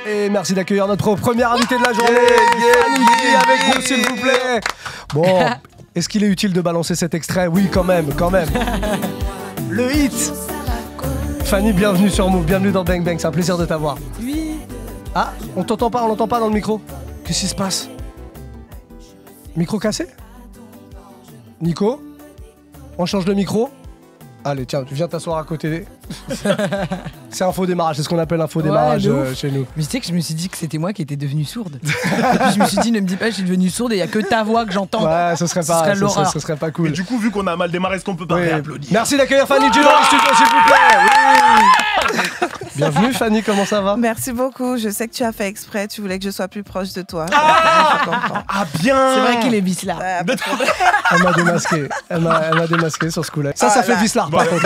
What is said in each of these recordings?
Et merci d'accueillir notre première invitée de la journée, Fanny G avec nous s'il vous plaît. Bon, est-ce qu'il est utile de balancer cet extrait? Oui, quand même. Le hit. Fanny, bienvenue sur Move, bienvenue dans Bang Bang, c'est un plaisir de t'avoir. Oui. Ah, on t'entend pas, on l'entend pas dans le micro. Qu'est-ce qui se passe? Micro cassé? Nico? On change de micro? Allez, tiens, tu viens t'asseoir à côté. C'est un faux démarrage, c'est ce qu'on appelle un faux démarrage chez nous. Mais tu sais que je me suis dit que c'était moi qui étais devenue sourde. Et puis je me suis dit, ne me dis pas, je suis devenue sourde et il n'y a que ta voix que j'entends. Ouais, ce serait pas cool. Et du coup, vu qu'on a mal démarré, est-ce qu'on peut pas réapplaudir? Merci d'accueillir Fanny G dans le studio, s'il vous plaît. Oui. Bienvenue Fanny, comment ça va? Merci beaucoup, je sais que tu as fait exprès, tu voulais que je sois plus proche de toi. Ah bien. C'est vrai qu'il est vice là. Elle m'a démasqué sur ce coup-là. Ça fait vicelard par contre.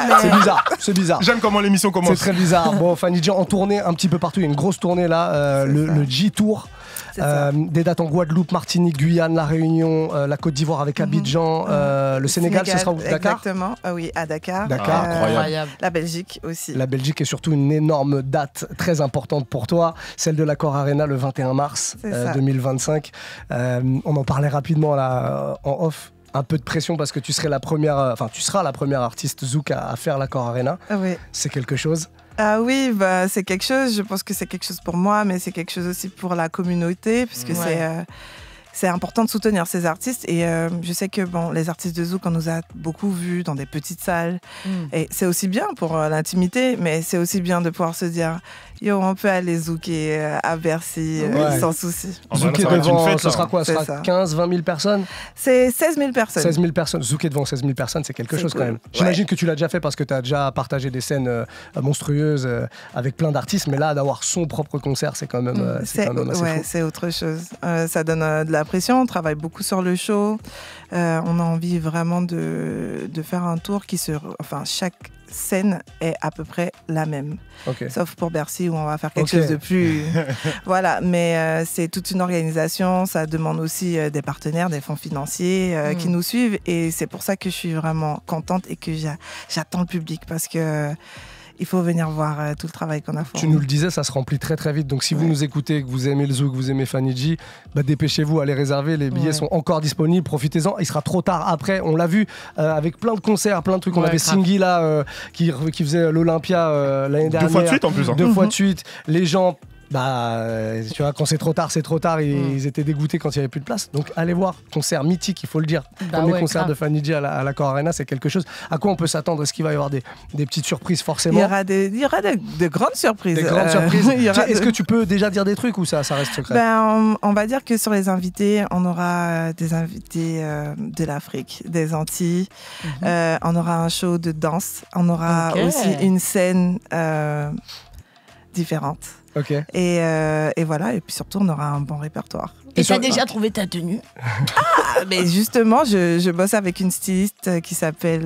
C'est bizarre. J'aime comment l'émission commence. C'est très bizarre. Bon, Fanny G en tournée un petit peu partout. Il y a une grosse tournée là, le G-Tour. Des dates en Guadeloupe, Martinique, Guyane, La Réunion, la Côte d'Ivoire avec Abidjan, le Sénégal, ce sera où? Dakar? Exactement, oui, à Dakar. Incroyable. La Belgique aussi. La Belgique est surtout une énorme date très importante pour toi, celle de l'Accor Arena le 21 mars 2025. On en parlait rapidement là, en off. Un peu de pression parce que tu seras la première artiste Zouk à faire l'Accor Arena. Oui. C'est quelque chose. Ah oui, c'est quelque chose. Je pense que c'est quelque chose pour moi, mais c'est quelque chose aussi pour la communauté, puisque c'est important de soutenir ces artistes. Et je sais que les artistes de Zouk, on nous a beaucoup vus dans des petites salles. Et c'est aussi bien pour l'intimité, mais c'est aussi bien de pouvoir se dire yo, on peut aller zouker à Bercy sans souci. Zouker devant, ce sera quoi? Ce sera 15, 20 000 personnes? C'est 16 000 personnes. 16 000 personnes. Zouker devant 16 000 personnes, c'est quelque chose quand même. J'imagine que tu l'as déjà fait parce que tu as déjà partagé des scènes monstrueuses avec plein d'artistes, mais là, d'avoir son propre concert, c'est quand même, assez fou. C'est autre chose. Ça donne de la pression, on travaille beaucoup sur le show. On a envie vraiment de faire un tour chaque scène est à peu près la même. Sauf pour Bercy où on va faire quelque chose de plus... Voilà, mais c'est toute une organisation, ça demande aussi des partenaires, des fonds financiers qui nous suivent et c'est pour ça que je suis vraiment contente et que j'attends le public parce que il faut venir voir tout le travail qu'on a fait. Tu nous le disais, ça se remplit très très vite. Donc si vous nous écoutez, que vous aimez le Zouk, que vous aimez Fanny G, dépêchez-vous, allez réserver. Les billets sont encore disponibles. Profitez-en. Il sera trop tard après. On l'a vu avec plein de concerts, plein de trucs. On avait Singhi là qui faisait l'Olympia l'année dernière. 2 fois de suite en plus. 2 fois de suite. Les gens... tu vois, quand c'est trop tard, c'est trop tard. Ils étaient dégoûtés quand il n'y avait plus de place. Donc, allez voir. Concert mythique, il faut le dire. Premier concert de Fanny G à l'Accor Arena, c'est quelque chose. À quoi on peut s'attendre? Est-ce qu'il va y avoir des petites surprises, forcément? Il y aura de grandes surprises. Des grandes surprises. Est-ce que tu peux déjà dire des trucs ou ça reste secret? On va dire que sur les invités, on aura des invités de l'Afrique, des Antilles. On aura un show de danse. On aura aussi une scène différente. Et voilà, et puis surtout on aura un bon répertoire. Et tu as déjà trouvé ta tenue? Mais justement, je bosse avec une styliste qui s'appelle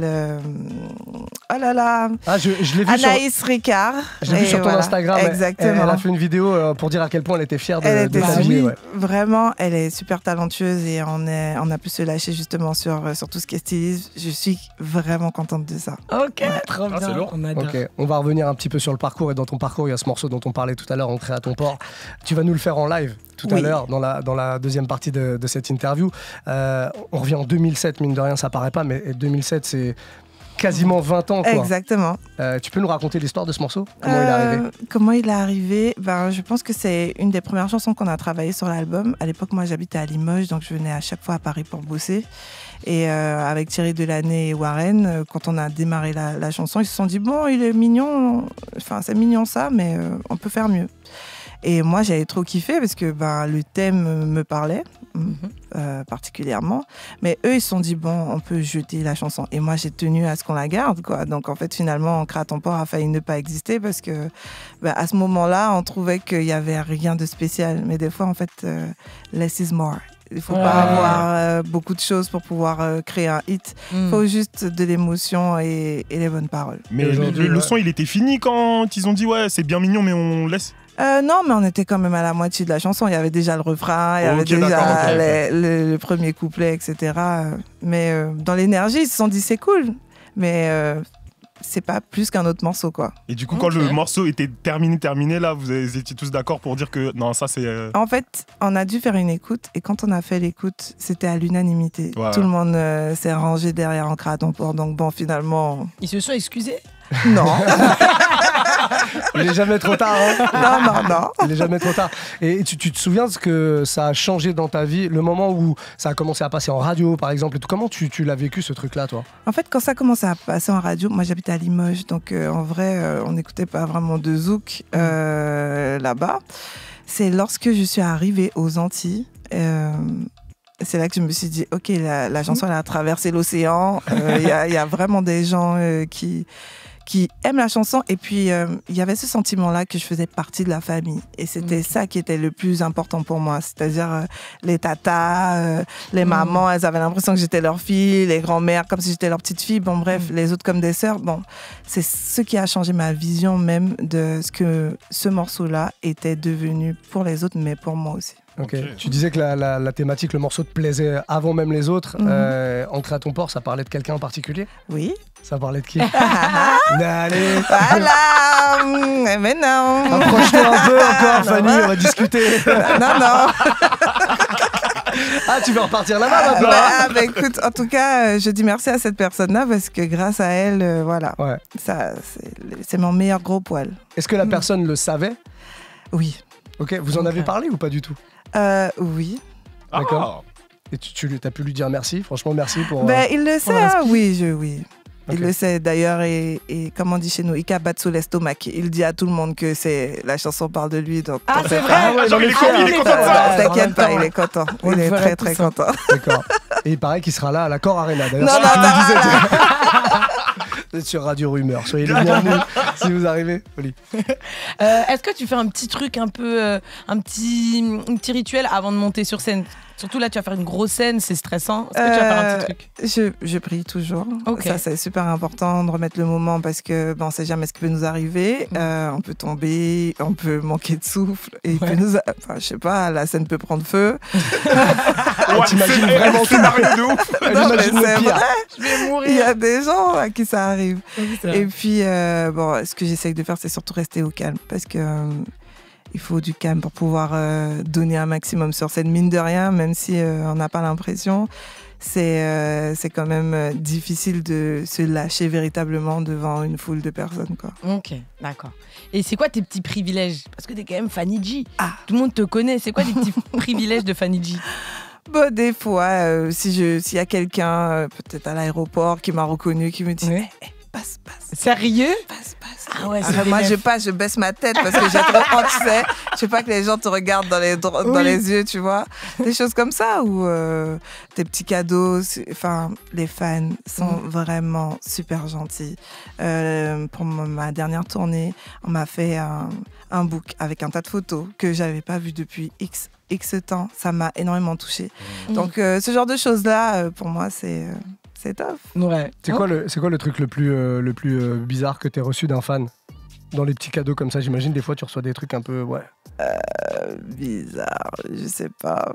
oh là là, je l'ai vu Anaïs Ricard. Je l'ai vu sur ton Instagram. Exactement. Elle a fait une vidéo pour dire à quel point elle était fière de t'habiller. Vraiment, elle est super talentueuse et on a pu se lâcher justement sur tout ce qui est stylisme. Je suis vraiment contente de ça. Trop bien. C'est lourd. On va revenir un petit peu sur le parcours. Et dans ton parcours, il y a ce morceau dont on parlait tout à l'heure, Entrée à ton port. Tu vas nous le faire en live tout à l'heure dans la deuxième partie de cette interview. On revient en 2007, mine de rien, ça paraît pas, mais 2007, c'est quasiment 20 ans, quoi. Exactement. Tu peux nous raconter l'histoire de ce morceau? Comment il est arrivé? Comment il est arrivé? Je pense que c'est une des premières chansons qu'on a travaillé sur l'album. À l'époque, moi, j'habitais à Limoges, donc je venais à chaque fois à Paris pour bosser. Et avec Thierry Delannay et Warren, quand on a démarré la chanson, ils se sont dit, bon, il est mignon, c'est mignon ça, mais on peut faire mieux. Et moi, j'avais trop kiffé parce que le thème me parlait particulièrement. Mais eux, ils se sont dit, bon, on peut jeter la chanson. Et moi, j'ai tenu à ce qu'on la garde, quoi. Donc, en fait, finalement, Entrée à ton port a failli ne pas exister parce que à ce moment-là, on trouvait qu'il n'y avait rien de spécial. Mais des fois, en fait, less is more. Il ne faut pas avoir beaucoup de choses pour pouvoir créer un hit. Il faut juste de l'émotion et les bonnes paroles. Mais le son, il était fini quand ils ont dit, ouais, c'est bien mignon, mais on laisse. Non, mais on était quand même à la moitié de la chanson. Il y avait déjà le refrain, il y avait déjà le premier couplet, etc. Mais dans l'énergie, ils se sont dit c'est cool. Mais c'est pas plus qu'un autre morceau, quoi. Et du coup, quand le morceau était terminé, là, vous étiez tous d'accord pour dire que non, ça c'est. En fait, on a dû faire une écoute et quand on a fait l'écoute, c'était à l'unanimité. Ouais. Tout le monde s'est rangé derrière Ancré à ton port. Donc bon, finalement, Ils se sont excusés. non. Il est jamais trop tard. Hein. non. Il est jamais trop tard. Et tu te souviens de ce que ça a changé dans ta vie, le moment où ça a commencé à passer en radio, par exemple, et tout. Comment tu l'as vécu, ce truc-là, toi? En fait, quand ça a commencé à passer en radio, moi j'habitais à Limoges, donc en vrai, on n'écoutait pas vraiment de zouk là-bas. C'est lorsque je suis arrivée aux Antilles. C'est là que je me suis dit, ok, la chanson elle a traversé l'océan. Il y a vraiment des gens qui aiment la chanson. Et puis, il y avait ce sentiment-là que je faisais partie de la famille. Et c'était ça qui était le plus important pour moi. C'est-à-dire les tatas, les mamans, elles avaient l'impression que j'étais leur fille, les grands-mères comme si j'étais leur petite fille. Bon, bref, les autres comme des sœurs. Bon, c'est ce qui a changé ma vision même de ce que ce morceau-là était devenu pour les autres, mais pour moi aussi. Okay. Tu disais que la thématique, le morceau te plaisait avant même les autres. Ancré à ton port, ça parlait de quelqu'un en particulier? Oui. Ça parlait de qui? Allez. Voilà. Mais non. Approche-toi un peu encore, Fanny, on va discuter. Non. Ah, tu veux repartir là-bas maintenant? Bah, écoute, en tout cas, je dis merci à cette personne-là parce que grâce à elle, voilà. Ouais. Ça, c'est mon meilleur gros poil. Est-ce que la personne le savait? Oui. Ok, vous en avez parlé ou pas du tout? Oui. D'accord. Et tu as pu lui dire merci, franchement merci pour... Il le sait, hein, oui. Il le sait d'ailleurs et comme on dit chez nous, il cabatte sous l'estomac. Il dit à tout le monde que la chanson parle de lui. Donc c'est vrai. Genre, il est content de ça. T'inquiète pas, il est content. Il est très très content. D'accord. Et il paraît qu'il sera là à l'Accor Arena. D'ailleurs, non. Vous êtes sur Radio Rumeur. Soyez les bienvenus si vous arrivez. Oli. Est-ce que tu fais un petit truc un petit rituel avant de monter sur scène? Surtout là, tu vas faire une grosse scène, c'est stressant. Est-ce que tu vas faire un petit truc? Je prie toujours. Okay. Ça, c'est super important de remettre le moment parce que on ne sait jamais ce qui peut nous arriver. On peut tomber, on peut manquer de souffle. Et il peut nous... je sais pas, la scène peut prendre feu. T'imagines vraiment tout de ouf. C'est vrai. Je vais mourir. Il y a des gens à qui ça arrive. Et puis, ce que j'essaye de faire, c'est surtout rester au calme parce que... il faut du calme pour pouvoir donner un maximum sur scène, mine de rien, même si on n'a pas l'impression. C'est quand même difficile de se lâcher véritablement devant une foule de personnes, quoi. Ok, d'accord. Et c'est quoi tes petits privilèges? Parce que t'es quand même Fanny G. Ah. Tout le monde te connaît. C'est quoi les petits privilèges de Fanny G? Bon, des fois, s'il y a quelqu'un, peut-être à l'aéroport, qui m'a reconnu, qui me dit hey, passe. Sérieux? Passe. Ah ouais, moi, je passe, je baisse ma tête parce que j'ai trop honte, tu sais. Je veux pas que les gens te regardent dans les yeux, tu vois. Des choses comme ça ou des petits cadeaux. Enfin, les fans sont vraiment super gentils. Pour ma dernière tournée, on m'a fait un book avec un tas de photos que j'avais pas vu depuis X temps. Ça m'a énormément touchée. Donc, ce genre de choses-là, pour moi, c'est top. Ouais. C'est quoi le truc le plus bizarre que t'aies reçu d'un fan? Dans les petits cadeaux comme ça, j'imagine des fois tu reçois des trucs un peu bizarre, je sais pas.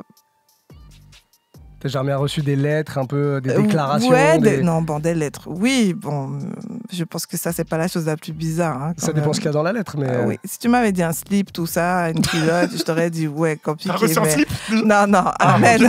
T'as jamais reçu des lettres, un peu des déclarations? Des lettres. Oui, je pense que ça c'est pas la chose la plus bizarre. Hein, ça dépend ce qu'il y a dans la lettre, mais. Oui. Si tu m'avais dit un slip, tout ça, une culotte, je t'aurais dit ouais, compliqué. T'as reçu un slip? Non, amen.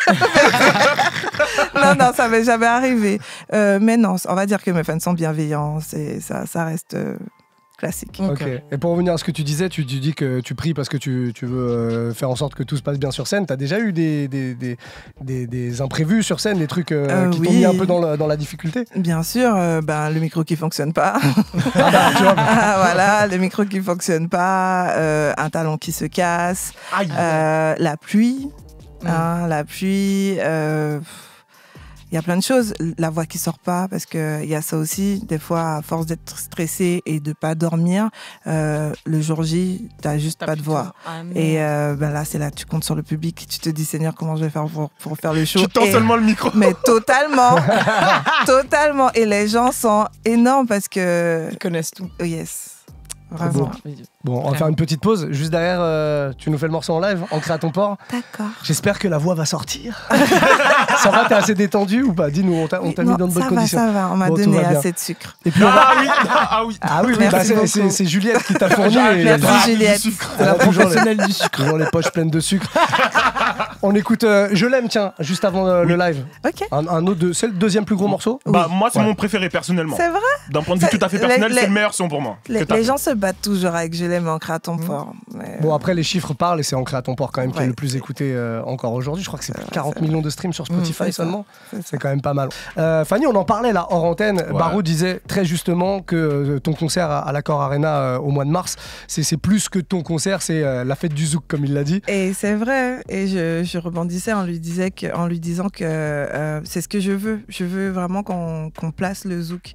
Non, ça m'est jamais arrivé. Mais non, on va dire que mes fans sont bienveillants. Ça reste classique. Ok. Et pour revenir à ce que tu disais, tu dis que tu pries parce que tu veux faire en sorte que tout se passe bien sur scène. T'as déjà eu des imprévus sur scène, des trucs qui t'ont mis un peu dans la difficulté? Bien sûr. Le micro qui fonctionne pas. Voilà, le micro qui fonctionne pas. Un talon qui se casse. La pluie. La pluie. Il y a plein de choses. La voix qui sort pas, parce qu'il y a ça aussi. Des fois, à force d'être stressé et de pas dormir, le jour J, t'as juste pas de voix. Et là, c'est là, tu comptes sur le public. Tu te dis, Seigneur, comment je vais faire pour faire le show? Tu tends seulement le micro. Mais totalement. Totalement. Et les gens sont énormes parce que... Ils connaissent tout. Yes. Vraiment. Bon, on va faire une petite pause. Juste derrière, tu nous fais le morceau en live, ancré à ton port. D'accord. J'espère que la voix va sortir. Ça va, t'es assez détendu ou pas? Dis-nous, on t'a mis dans de bonnes conditions. Ça va, on m'a Bon, tout donné va bien. assez de sucre. Et puis on va... Ah oui. Ah oui, Merci beaucoup. c'est Juliette qui t'a fourni. Merci Juliette. C'est la professionnelle du sucre. Toujours les poches pleines de sucre. On écoute Je l'aime, tiens, juste avant le live. Ok. Un autre, c'est le deuxième plus gros morceau? Bah, moi, c'est Ouais. mon préféré personnellement. C'est vrai. D'un point de vue tout à fait personnel, les- c'est le meilleur son pour moi. Les gens se battent toujours avec Je l'aime ancré à ton port. Mais... Bon, après, les chiffres parlent et c'est ancré à ton port quand même qui est Ouais. le plus écouté encore aujourd'hui. Je crois que c'est plus de 40 c'est millions de streams sur Spotify c'est ça, seulement. c'est ça. C'est quand même pas mal. Fanny, on en parlait là hors antenne. Ouais. Barreau disait très justement que ton concert à l'Accor Arena au mois de mars, c'est plus que ton concert, c'est la fête du zouk, comme il l'a dit. Et c'est vrai. Et je rebondissais en lui disant que c'est ce que je veux. Je veux vraiment qu'on place le zouk.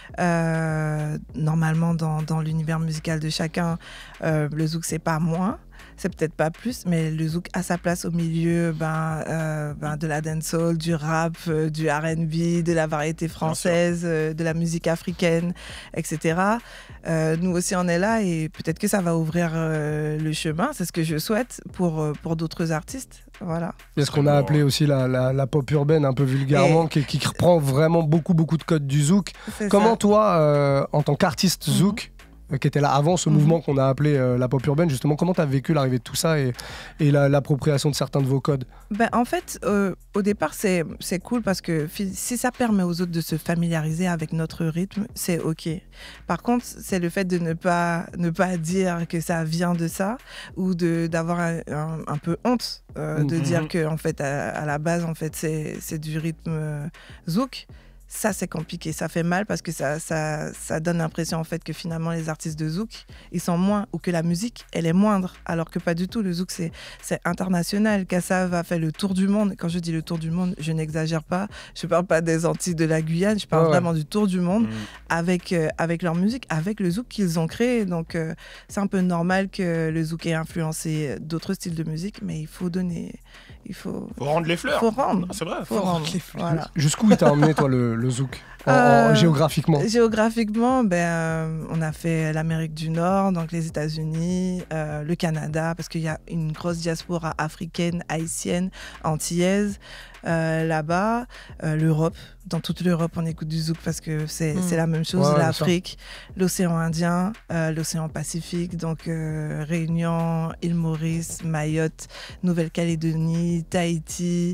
Normalement, dans l'univers musical de chacun, le zouk, c'est pas moins. C'est peut-être pas plus, mais le zouk a sa place au milieu de la dancehall, du rap, du R&B, de la variété française, de la musique africaine, etc. Nous aussi, on est là et peut-être que ça va ouvrir le chemin, c'est ce que je souhaite pour d'autres artistes. Voilà. C'est ce qu'on a appelé aussi la pop urbaine, un peu vulgairement, qui reprend vraiment beaucoup de codes du zouk. C'est Comment ça. toi, en tant qu'artiste zouk, qui était là avant ce mouvement qu'on a appelé la pop urbaine, justement, comment tu as vécu l'arrivée de tout ça et l'appropriation de certains de vos codes? En fait, au départ, c'est cool parce que si ça permet aux autres de se familiariser avec notre rythme, c'est OK. Par contre, c'est le fait de ne pas dire que ça vient de ça ou d'avoir un peu honte de dire que en fait, à la base, en fait, c'est du rythme zouk. Ça, c'est compliqué. Ça fait mal parce que ça donne l'impression en fait que finalement les artistes de zouk, ils sont moins, ou que la musique, elle est moindre. Alors que pas du tout. Le zouk, c'est international. Kassav a fait le tour du monde. Quand je dis le tour du monde, je n'exagère pas. Je parle pas des Antilles, de la Guyane. Je parle vraiment du tour du monde avec leur musique, avec le zouk qu'ils ont créé. Donc, c'est un peu normal que le zouk ait influencé d'autres styles de musique, mais il faut donner... Faut rendre les fleurs. Faut rendre. C'est vrai. Faut rendre. Voilà. Jusqu'où il t'a emmené, toi, le zouk géographiquement? Géographiquement, on a fait l'Amérique du Nord, donc les États-Unis, le Canada, parce qu'il y a une grosse diaspora africaine, haïtienne, antillaise là-bas, l'Europe. Dans toute l'Europe, on écoute du zouk parce que c'est la même chose. Ouais, L'Afrique, l'océan Indien, l'océan Pacifique, donc Réunion, île Maurice, Mayotte, Nouvelle-Calédonie, Tahiti.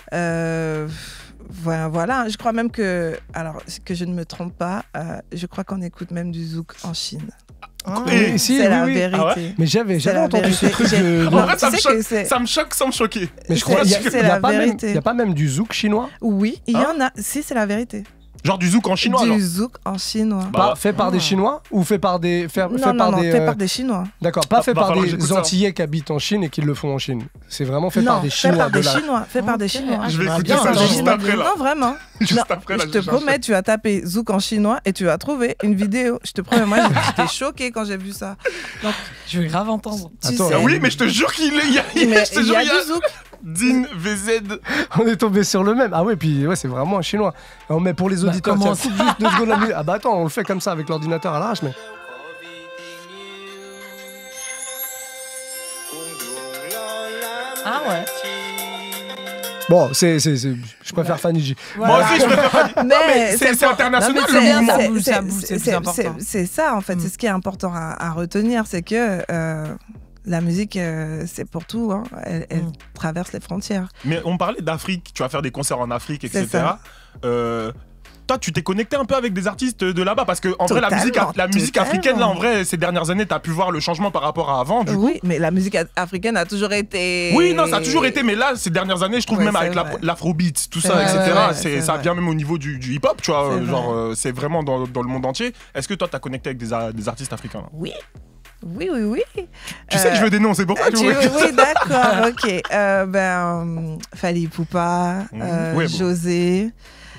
Voilà, je crois même que je ne me trompe pas, je crois qu'on écoute même du zouk en Chine. C'est la vérité. Ah ouais, mais j'avais entendu ce truc En vrai, ça que me choque sans me choquer. Mais je crois qu'il c'est n'y a, la pas même- vérité. il y a pas même du zouk chinois Oui, il y en a. Si, c'est la vérité. Genre du zouk en chinois. Du genre. zouk en chinois. Bah, fait par des Chinois ou fait par des... fait non, par des Chinois. D'accord, pas fait va par falloir que des j'écoute ça. Antillais qui habitent en Chine et qui le font en Chine. C'est vraiment fait non, par des fait Chinois. par des de la- Chinois. Fait par des Chinois. Je vais Ah, écouter bien, ça attends, juste après là. Non, vraiment. Juste Non, après là. je te promets, tu vas taper zouk en chinois et tu vas trouver une vidéo. Je te promets, moi, j'étais choquée quand j'ai vu ça. Donc, Je vais grave entendre. tu Attends, sais, Ah oui, mais je te jure qu'il y a. mais Je te il y jure, a du zouk. Din, VZ. On est tombé sur le même. Ah ouais, puis ouais, c'est vraiment un Chinois. Non, mais pour les auditeurs, comment tiens, coupe juste 2 secondes la musique. Ah bah attends, on le fait comme ça avec l'ordinateur à l'arrache, mais... Ah ouais. Bon, je préfère Fanny J. Moi aussi, je préfère pas. Mais C'est international Non, le mais mouvement. c'est- ça bouge, c'est le plus important. C'est ça, en fait. C'est ce qui est important à retenir, c'est que la musique, c'est pour tout. Hein. Elle traverse les frontières. Mais on parlait d'Afrique, tu vas faire des concerts en Afrique, C'est etc. Toi, tu t'es connecté un peu avec des artistes de là-bas parce que en vrai, la musique Totalement. africaine, là, en vrai, ces dernières années, t'as pu voir le changement par rapport à avant. Du coup. Oui, mais la musique africaine a toujours été... Oui, non, ça a toujours été, mais là, ces dernières années, je trouve Ouais, même c'est avec vrai. l'afrobeat, tout C'est ça, vrai, etc., ouais, c'est c'est ça vrai. vient même au niveau du hip-hop, tu vois. C'est Genre, c'est vraiment dans le monde entier. Est-ce que toi, t'as connecté avec des artistes africains là Oui. Oui. Tu sais que je veux des noms, c'est pour ça que je Oui, d'accord, ok. Fally Ipupa, Ouais, bon. José,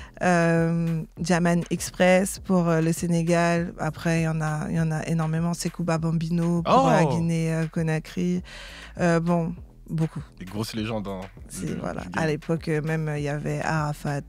Jaman Express pour le Sénégal. Après, il y en a énormément. Sekouba Bambino pour la Guinée-Conakry. Beaucoup. Des grosses légendes. Hein, Voilà. du game. À l'époque, même, il y avait Arafat,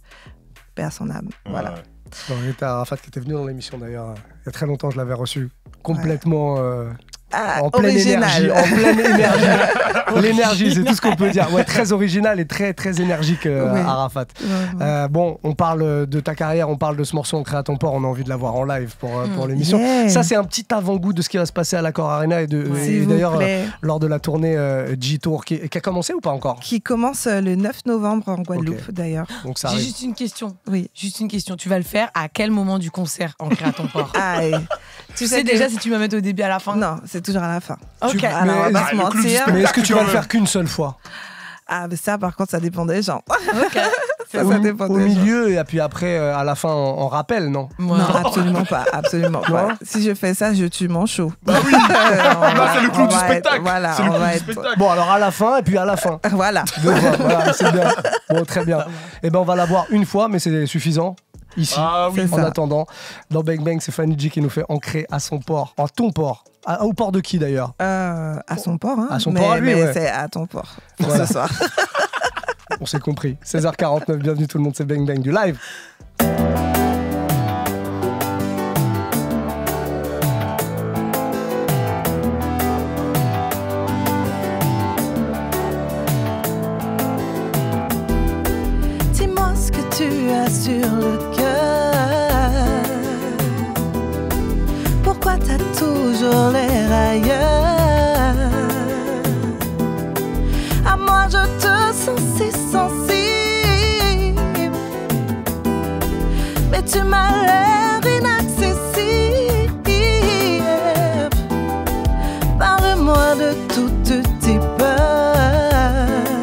paix à son âme. Ouais, Voilà. ouais. Bon, il y a Arafat qui était venu dans l'émission d'ailleurs. Il y a très longtemps, je l'avais reçu complètement en pleine original. énergie, en pleine énergie. L'énergie, c'est tout ce qu'on peut dire. Ouais, très original et très très énergique, Oui. Arafat. Bon, on parle de ta carrière, on parle de ce morceau On crée à ton port, on a envie de l'avoir en live pour l'émission. Yeah. Ça, c'est un petit avant-goût de ce qui va se passer à l'Accor Arena et S'il vous d'ailleurs plaît. lors de la tournée G-Tour qui a commencé ou pas encore? Qui commence le 9 novembre en Guadeloupe, d'ailleurs. Donc ça J'ai arrive. juste une question. Oui. Juste une question. Tu vas le faire à quel moment du concert en créant ton port? Aïe. Tu sais déjà si tu vas mettre au début à la fin? Non, c'est toujours à la fin. Ok. Alors, on va pas se le club du mentir. Mais est-ce que tu vas le quand faire qu'une seule fois? Ah, mais ça, par contre, ça dépend des gens. Ok. Ça au dépend au des gens. milieu et puis après à la fin en rappel, non? Moi. Non, absolument pas, absolument pas. Non. Si je fais ça, je tue mon show. Bah oui. Là, c'est le clou du spectacle. Voilà, C'est le on clou va du être. spectacle. Bon, alors à la fin et puis à la fin. Voilà. Deux fois, voilà, c'est bien. Bon, très bien. Et ben on va la voir une fois, mais c'est suffisant. Ici, Ah oui. C'est en ça. attendant, dans Bang Bang, c'est Fanny G qui nous fait ancrer à son port, à ton port. Au port de qui d'ailleurs? À son port, hein. À son mais, port à lui, mais ouais. c'est à ton port pour Voilà. ce soir. On s'est compris. 16h49, bienvenue tout le monde, c'est Bang Bang du live. Dis-moi ce que tu as sur le cœur. Pourquoi t'as toujours l'air ailleurs? À moi je te sens si sensible, mais tu m'as l'air inaccessible. Parle-moi de toutes tes peurs.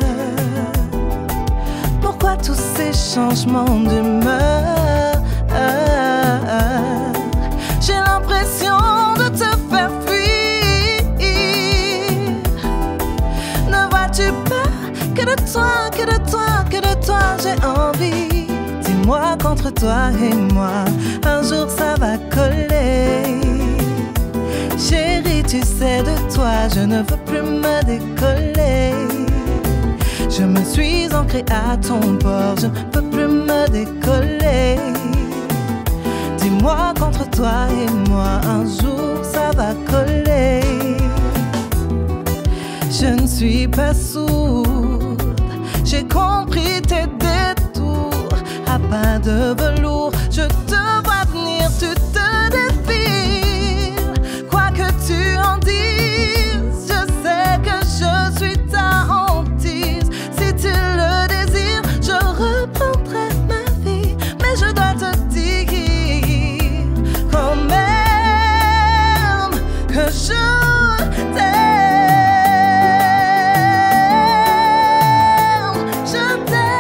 Pourquoi tous ces changements d'humeur? J'ai l'impression de te faire fuir. Ne vois-tu pas que de toi, que de toi, que de toi j'ai envie? Dis-moi qu'entre toi et moi, un jour ça va coller. Chérie, tu sais de toi, je ne veux plus me décoller. Je me suis ancrée à ton port, je ne peux plus me décoller. Dis-moi qu'entre toi et moi, un jour ça va coller. Je ne suis pas sourde, j'ai compris tes détours. À pas de velours, je te vois venir, tu te défiles. Quoi que tu en dises, je sais que je suis ta hantise. Si tu le désires, je reprendrai ma vie. Mais je dois te dire quand même que je t'aime. Je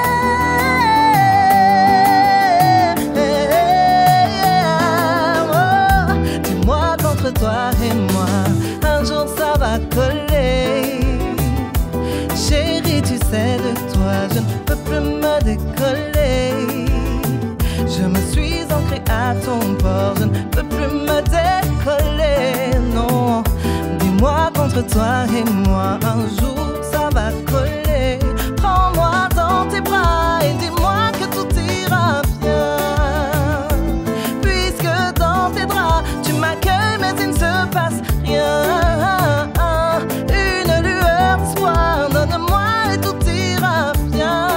t'aime. Oh, dis-moi qu'entre toi et moi, un jour ça va coller. Chérie, tu sais de toi, je ne peux plus me décoller. Je me suis ancrée à ton port, je ne peux plus me décoller. Non, dis-moi qu'entre toi et moi, un jour ça va coller. Prends-moi dans tes bras et dis-moi que tout ira bien. Puisque dans tes draps, tu m'accueilles mais il ne se passe rien. Une lueur d'espoir, donne-moi et tout ira bien.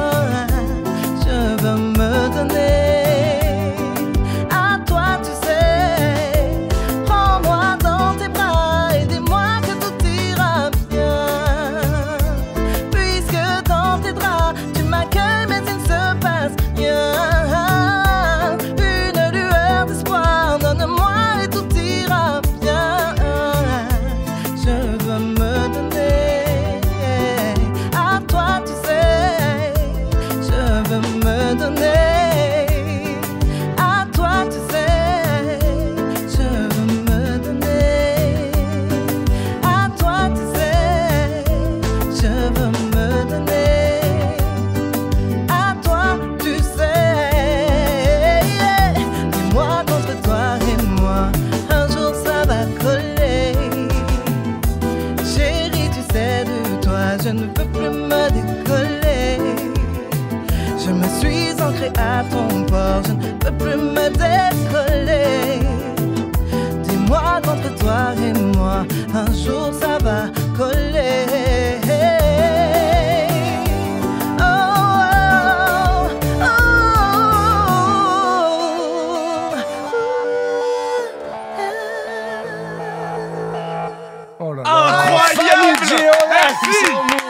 Je veux me donner à toi, tu sais. Prends-moi dans tes bras et dis-moi que tout ira bien. Puisque dans tes draps, tu m'accueilles mais il ne se passe rien. Une lueur d'espoir, donne-moi et tout ira bien. Je veux me donner à toi, tu sais. Je veux me donner à toi, tu sais. Je veux me donner à toi, tu sais. Je veux me donner à toi, tu sais. Dis-moi qu'entre toi et moi, un jour ça va coller. Chérie, tu sais de toi, je ne peux plus me décoller. Je me suis ancrée à ton port, je ne peux plus me décoller. moi contre toi et moi. Un jour ça va coller. Incroyable! Merci!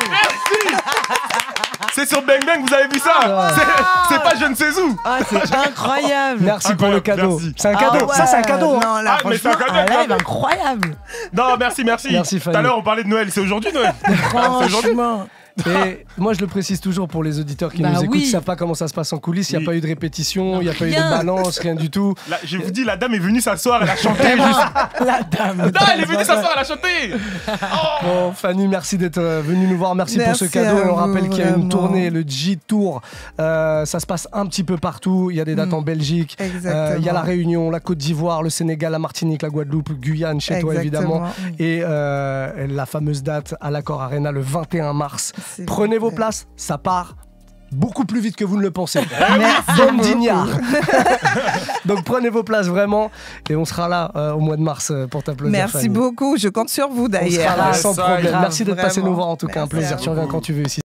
C'est sur Bang Bang, vous avez vu ça? C'est pas je ne sais où. Ah, c'est incroyable. Merci pour le cadeau. Merci. C'est un cadeau. Ça, c'est un cadeau. Non, là, Mais c'est un cadeau. Un live incroyable. Non, merci. Merci, Tout à Fanny. l'heure, on parlait de Noël. C'est aujourd'hui, Noël? C'est aujourd'hui. Franchement. Et moi, je le précise toujours pour les auditeurs qui Bah nous écoutent, oui. ils savent pas comment ça se passe en coulisses. Il n'y a Oui. pas eu de répétition, il n'y a pas eu de rien. balance, rien du tout. Là, je vous dis, la dame est venue s'asseoir, elle a chanté juste. La dame. Non, elle est venue s'asseoir, elle a chanté. Bon, Fanny, merci d'être venue nous voir. Merci pour Merci ce cadeau. à Et on vous, rappelle qu'il y a une vraiment. tournée, le G-Tour. Ça se passe un petit peu partout. Il y a des dates en Belgique. Exactement. Il y a la Réunion, la Côte d'Ivoire, le Sénégal, la Martinique, la Guadeloupe, Guyane, chez toi évidemment. Et la fameuse date à l'Accor Arena le 21 mars. C'est Prenez vos vrai. places, ça part beaucoup plus vite que vous ne le pensez. Merci Bande beaucoup. d'ignards. Donc prenez vos places vraiment et on sera là au mois de mars pour t'applaudir. Merci Fanny. beaucoup, je compte sur vous On sera d'ailleurs. là sans Ça, problème. grave, Merci d'être passé vraiment. nous voir en tout cas. Un Merci plaisir. à Tu reviens quand tu veux ici.